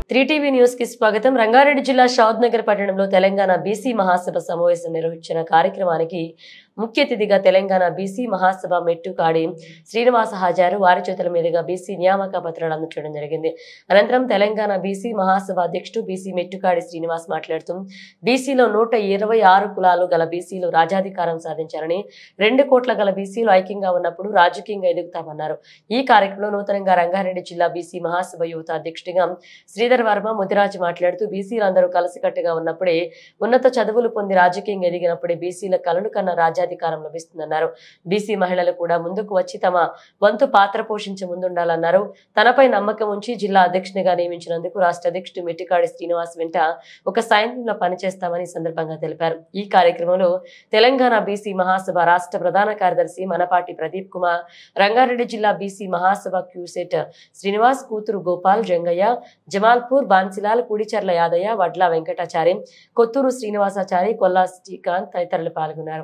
3TV news కి స్వాగతం. రంగారెడ్డి జిల్లా షాద్ నగర్ పట్టణంలో తెలంగాణ బీసీ మహాసభ సమావేశం నిర్వహించిన కార్యక్రమానికి ముఖ్య అతిథిగా తెలంగాణ బీసీ మహాసభ మెట్టుకాడి శ్రీనివాస్ హాజరు. వారి చేతుల మీదుగా బీసీ నియామక పత్రాలు అందించడం జరిగింది. అనంతరం తెలంగాణ బీసీ మహాసభ అధ్యక్షుడు బీసీ మెట్టుకాడి శ్రీనివాస్ మాట్లాడుతూ బీసీలో 126 కులాలు గల బీసీలు రాజ్యాధికారం సాధించారని, 2 కోట్ల గల బీసీలు ఐక్యంగా ఉన్నప్పుడు రాజకీయంగా ఎదుగుతామన్నారు. ఈ కార్యక్రమంలో నూతనంగా రంగారెడ్డి జిల్లా బీసీ మహాసభ యువత అధ్యక్షుడిగా శ్రీధర్ వర్మ ముదిరాజు మాట్లాడుతూ బీసీలందరూ కలిసికట్టుగా ఉన్నప్పుడే, ఉన్నత చదువులు పొంది రాజకీయంగా ఎదిగినప్పుడే బీసీల కలలు కన్న రాజ్యాధికారం లభిస్తుందన్నారు. బీసీ మహిళలు కూడా ముందుకు వచ్చి తమ వంతు పాత్ర పోషించి ముందుండాలన్నారు. తనపై నమ్మకం ఉంచి జిల్లా అధ్యక్షునిగా నియమించినందుకు రాష్ట్ర అధ్యక్షుడు మెట్టికాడి శ్రీనివాస్ వెంట ఒక సైన్యంలో పనిచేస్తామని సందర్భంగా తెలిపారు. ఈ కార్యక్రమంలో తెలంగాణ బీసీ మహాసభ రాష్ట్ర ప్రధాన కార్యదర్శి మనపాటి ప్రదీప్ కుమార్, రంగారెడ్డి జిల్లా బీసీ మహాసభ క్యూసెట్ శ్రీనివాస్, కూతురు గోపాల్, జంగయ్య, జమాల్పూర్, బాన్సిలాల్, కుడిచర్ల యాదయ్య, వడ్ల వెంకటాచారి, కొత్తూరు శ్రీనివాసాచారి, కొల్లా శ్రీకాంత్ తదితరులు పాల్గొన్నారు.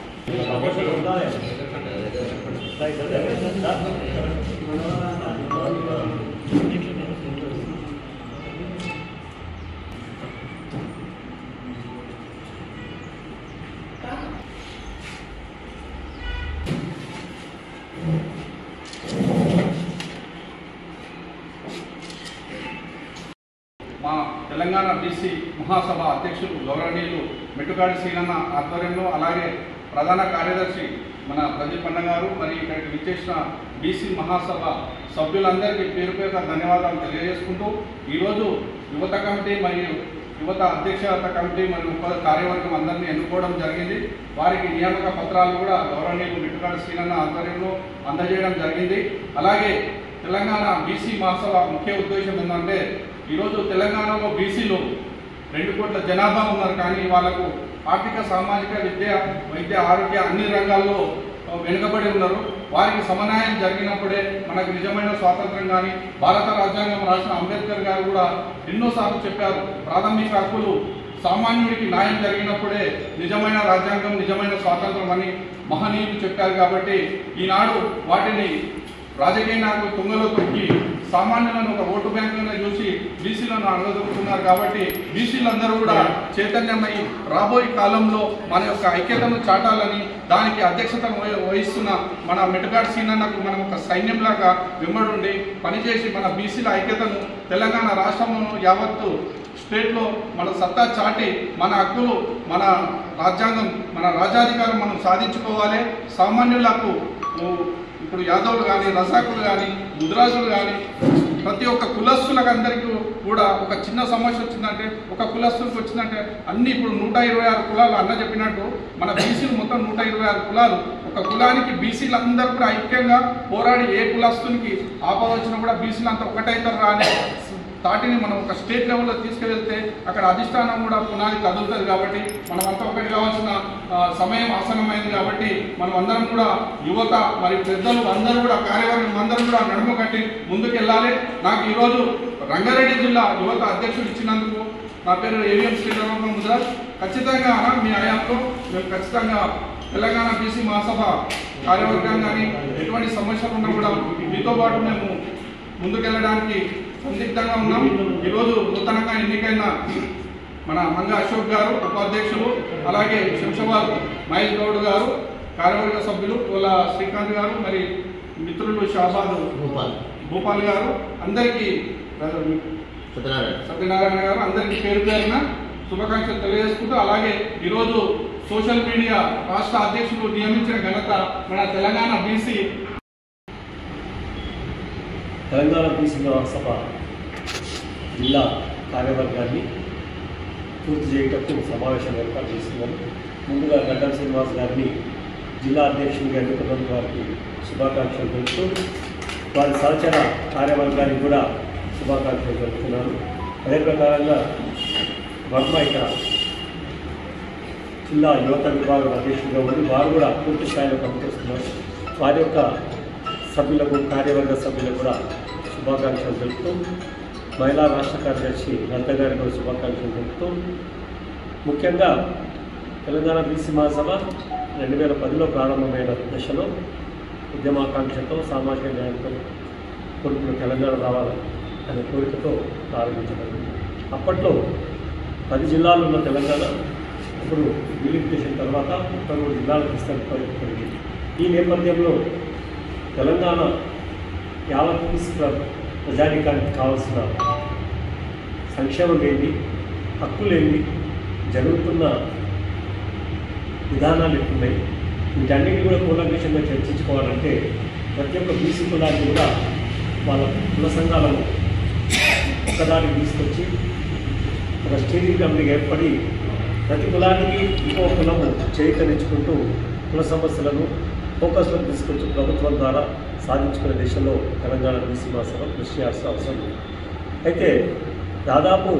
మా తెలంగాణ బీసీ మహాసభ అధ్యక్షులు గౌరవనీయులు మెట్టుకాడి శ్రీనన్న ఆధ్వర్యంలో, అలాగే ప్రధాన కార్యదర్శి మన ప్రదీప్ అన్న గారు, మరి ఇక్కడికి విచ్చేసిన బీసీ మహాసభ సభ్యులందరికీ పేరు పేరుగా ధన్యవాదాలు తెలియజేసుకుంటూ, ఈరోజు యువత కమిటీ మరియు యువత అధ్యక్షత కమిటీ మరియు కార్యవర్గం అందరినీ ఎన్నుకోవడం జరిగింది. వారికి నియామక పత్రాలు కూడా గౌరవనీయులు మెట్టుకాడి శ్రీనన్న ఆధ్వర్యంలో అందజేయడం జరిగింది. అలాగే తెలంగాణ బీసీ మహాసభ ముఖ్య ఉద్దేశం ఏంటంటే, ఈరోజు తెలంగాణలో బీసీలు 2 కోట్ల జనాభా ఉన్నారు, కానీ వాళ్ళకు ఆర్థిక, సామాజిక, విద్య, వైద్య, ఆరోగ్య అన్ని రంగాల్లో వెనుకబడి ఉన్నారు. వారికి సమన్వయం జరిగినప్పుడే మనకు నిజమైన స్వాతంత్రం. కానీ భారత రాజ్యాంగం రాసిన అంబేద్కర్ గారు కూడా ఎన్నోసార్లు చెప్పారు, ప్రాథమిక హక్కులు సామాన్యుడికి న్యాయం జరిగినప్పుడే నిజమైన రాజ్యాంగం, నిజమైన స్వాతంత్రం అని మహనీయులు చెప్పారు. కాబట్టి ఈనాడు వాటిని రాజకీయ నాయకులు తుంగలో తొక్కి సామాన్యులను ఒక ఓటు బ్యాంకుగా చూసి బీసీలను అడగదొక్కుతున్నారు. కాబట్టి బీసీలందరూ కూడా చైతన్యమై రాబోయే కాలంలో మన యొక్క ఐక్యతను చాటాలని, దానికి అధ్యక్షతను వహిస్తున్న మన మెట్టుకాడి శ్రీనన్నకు మనం ఒక సైన్యంలాగా వెంబడుండి పనిచేసి మన బీసీల ఐక్యతను తెలంగాణ రాష్ట్రంలో యావత్తు స్టేట్లో మన సత్తా చాటి మన హక్కులు, మన రాజ్యాంగం, మన రాజ్యాధికారం మనం సాధించుకోవాలి. సామాన్యులకు ఇప్పుడు యాదవులు కానీ, రజాకులు కానీ, ముద్రాజులు కానీ, ప్రతి ఒక్క కులస్తులకు అందరికీ కూడా ఒక చిన్న సమస్య వచ్చిందంటే, ఒక కులస్తులకు వచ్చిందంటే అన్ని ఇప్పుడు 126 కులాలు అన్న చెప్పినట్టు మన బీసీలు మొత్తం 126 కులాలు. ఒక కులానికి బీసీలందరూ కూడా ఐక్యంగా పోరాడి ఏ కులస్తునికి ఆపద వచ్చినా కూడా బీసీలంతా ఒకటైతారు అని తాటిని మనం ఒక స్టేట్ లెవెల్లో తీసుకువెళ్తే అక్కడ అధిష్టానం కూడా పునాది కదులుతుంది. కాబట్టి మనమంతా ఒకటి కావాల్సిన సమయం ఆసనమైంది. కాబట్టి మనం అందరం కూడా యువత మరియు పెద్దలు అందరూ కూడా కార్యవర్గం అందరూ కూడా నడుము కట్టి ముందుకు వెళ్ళాలి. నాకు ఈరోజు రంగారెడ్డి జిల్లా యువత అధ్యక్షుడు ఇచ్చినందుకు నా పేరు ఏవిఎం శ్రీధర్ ముద్రాజ్. ఖచ్చితంగా మీ హయాంలో మేము ఖచ్చితంగా తెలంగాణ బీసీ మహాసభ కార్యవర్గం కానీ ఎటువంటి సమస్యలు ఉన్నా కూడా మీతో పాటు మేము ముందుకెళ్ళడానికి సందిగ్ధంగా ఉన్నాం. ఈరోజు నూతనంగా ఎన్నికైన మన మంగ అశోక్ గారు ఉపాధ్యక్షులు, అలాగే శంషాబాద్ మహేష్ గౌడ్ గారు కార్యవర్గ సభ్యులు, వాళ్ళ శ్రీకాంత్ గారు, మరి మిత్రులు షాబాద్ భూపాల్ గారు, అందరికీ సత్యనారాయణ గారు, అందరికీ పేరు పేరున శుభాకాంక్షలు తెలియజేసుకుంటూ, అలాగే ఈరోజు సోషల్ మీడియా రాష్ట్ర అధ్యక్షులు నియమించిన ఘనత మన తెలంగాణ బీసీ మహాసభ జిల్లా కార్యవర్గాన్ని పూర్తి చేయటకు సమావేశం ఏర్పాటు చేస్తున్నాను. ముందుగా గడ్డం శ్రీనివాస్ గారిని జిల్లా అధ్యక్షునిగా ఎన్నుకున్నందుకు వారికి శుభాకాంక్షలు తెలుపుతూ, వారి సహచర కార్యవర్గానికి కూడా శుభాకాంక్షలు తెలుపుతున్నాను. అదే ప్రకారంగా వర్మ ఇక్కడ జిల్లా యువత విభాగం అధ్యక్షుడిగా ఉండి వారు కూడా పూర్తి స్థాయిలో పనిచేస్తున్నారు. వారి యొక్క సభ్యులకు, కార్యవర్గ సభ్యులకు కూడా శుభాకాంక్షలు తెలుపుతూ, మహిళా రాష్ట్ర కార్యదర్శి లలిత గారికి కూడా శుభాకాంక్షలు తెలుపుతూ, ముఖ్యంగా తెలంగాణ బీసీ మహాసభ 2010లో ప్రారంభమైన దశలో ఉద్యమాకాంక్షతో, సామాజిక న్యాయంతో కొడుకులు తెలంగాణ రావాలి అనే కోరికతో ప్రారంభించబడింది. అప్పట్లో 10 జిల్లాలు ఉన్న తెలంగాణ ఇప్పుడు యూనిఫికేషన్ తర్వాత 33 జిల్లాలకు విస్తరించబడింది. ఈ నేపథ్యంలో తెలంగాణ యావత్ ప్రజానికానికి కావాల్సిన సంక్షేమం ఏంటి, హక్కులు ఏంటి, జరుగుతున్న విధానాలు ఎట్లున్నాయి, వీటన్నిటిని కూడా కూలంకషంగా చర్చించుకోవాలంటే ప్రతి ఒక్క బీసీ కులాన్ని కూడా వాళ్ళ కుల సంఘాలను ఒక్కదానికి తీసుకొచ్చి ఒక స్టీరింగ్ కమిటీగా ఏర్పడి ప్రతి కులానికి ఇంకో కులము చైతన్యించుకుంటూ కుల సమస్యలను ఫోకస్లో తీసుకొచ్చి ప్రభుత్వం ద్వారా సాధించుకునే దిశలో తెలంగాణ బీసీ మహాసభ కృషి చేయాల్సిన అవసరం ఉంది. అయితే దాదాపు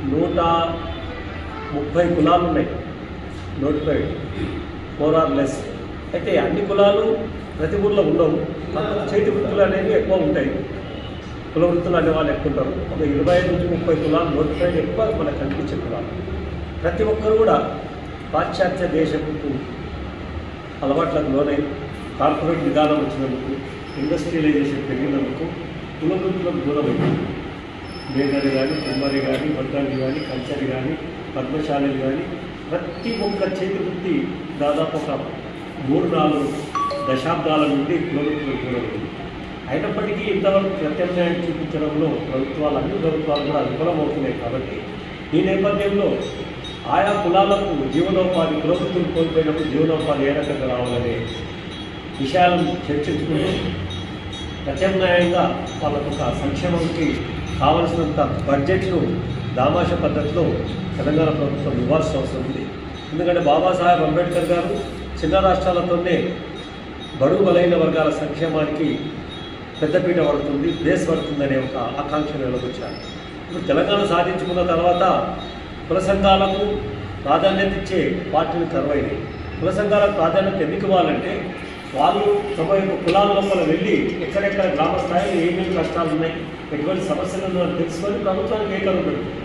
130 కులాలు ఉన్నాయి, నోటిఫైడ్ మోర్ ఆర్ లెస్. అయితే అన్ని కులాలు ప్రతి ఊళ్ళో ఉండవు, కాకపోతే చేతి వృత్తులు అనేవి ఎక్కువ ఉంటాయి. కుల వృత్తులు అనే వాళ్ళు ఎక్కువ ఉంటారు. ఒక 25 నుంచి 30 కులాలు నోటిఫైడ్ ఎక్కువ మనకు కనిపించే కులాలు. ప్రతి ఒక్కరు కూడా పాశ్చాత్య దేశపు అలవాట్లకు లోనై కార్పొరేట్ విధానం వచ్చినందుకు, ఇండస్ట్రియలైజేషన్ పెరిగినందుకు కుల వృత్తులకు దూరమైంది. మేఘాలు కానీ, కుమ్మరి కానీ, వడ్డాలు కానీ, కంచరి కానీ, పద్మశాలలు కానీ ప్రతి ఒక్క చేతి వృత్తి దాదాపు ఒక 3-4 దశాబ్దాల నుండి కుల వృత్తులకు దూరమైంది. అయినప్పటికీ ఇంతవరకు ప్రత్యామ్నాయం చూపించడంలో అన్ని ప్రభుత్వాలు కూడా విఫలమవుతున్నాయి. కాబట్టి ఈ నేపథ్యంలో ఆయా కులాలకు జీవనోపాధి, కుల వృత్తులు కోల్పోయినప్పుడు జీవనోపాధి ఏ రకంగా రావాలనే విషయాలను చర్చించుకుంటూ ప్రత్యామ్నాయంగా వాళ్ళకు ఒక సంక్షేమంకి కావలసినంత బడ్జెట్ను దామాష పద్ధతిలో తెలంగాణ ప్రభుత్వం ఇవ్వాల్సిన అవసరం ఉంది. ఎందుకంటే బాబాసాహెబ్ అంబేద్కర్ గారు చిన్న రాష్ట్రాలతోనే బడుగు బలైన వర్గాల సంక్షేమానికి పెద్దపీట పడుతుంది, బేస్ పడుతుందనే ఒక ఆకాంక్షను వెలువచ్చారు. ఇప్పుడు తెలంగాణ సాధించుకున్న తర్వాత కుల సంఘాలకు ప్రాధాన్యత ఇచ్చే పార్టీలు కరువైనాయి. కుల సంఘాలకు ప్రాధాన్యత ఎందుకు ఇవ్వాలంటే వాళ్ళు తమ యొక్క కులాల లోపల వెళ్ళి ఎక్కడెక్కడ గ్రామ స్థాయిలో ఏమేమి కష్టాలు ఉన్నాయి, ఎటువంటి సమస్యలు ఉన్నాయని తెలుసుకొని ప్రభుత్వానికి ఏకరువు పెడుతుంది.